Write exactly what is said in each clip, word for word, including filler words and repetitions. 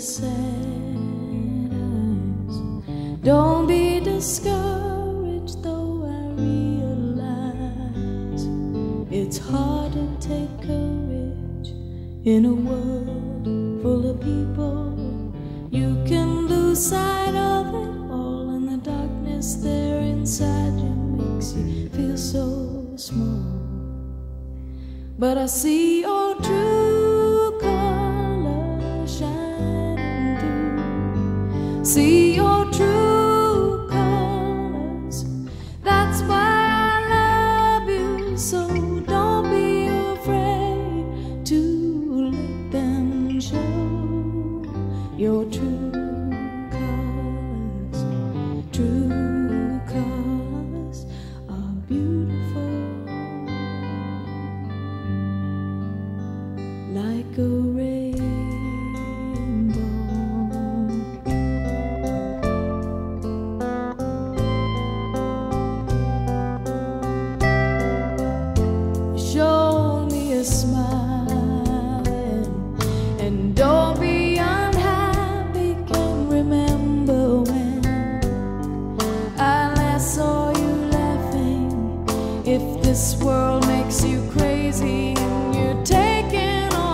sad eyes. Don't be discouraged, though I realize it's hard to take courage in a world full of people. You can lose sight of it all, and the darkness there inside you makes you feel so small. But I see your true colors shining through. See your true colors. That's why I love you. So don't be afraid to let them show your true colors. True colors are beautiful, like a rainbow. Show me a smile, and don't be unhappy. Can remember when I last saw you laughing. If this world makes you crazy and you're taking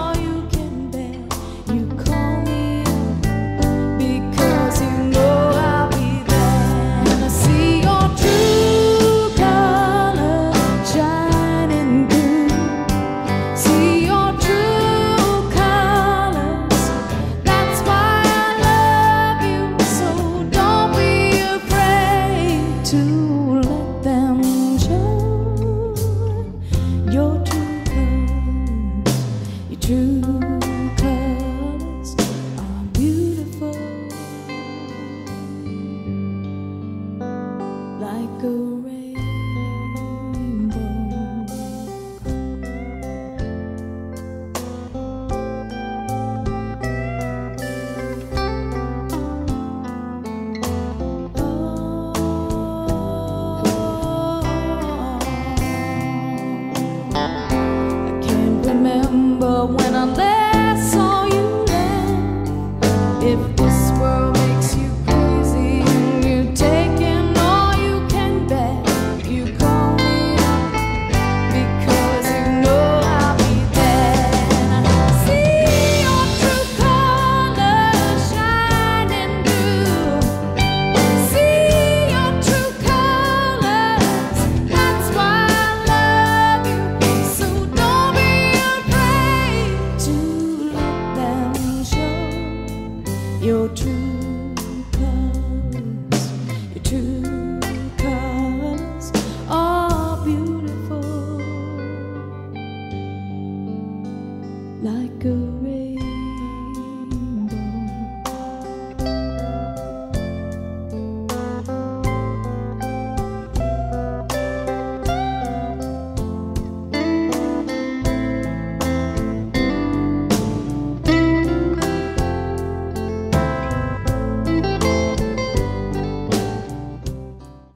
to let them show your true colors. Your true colors are beautiful, like a rainbow. Remember when I last saw you laugh. If this world makes you crazy and you're taking all you can bear, you call me up, because you know I'll be there. And I see your true colors shining through. See your true colors. That's why I love you. So don't be to let them show your true colors. Your true colors are beautiful, like a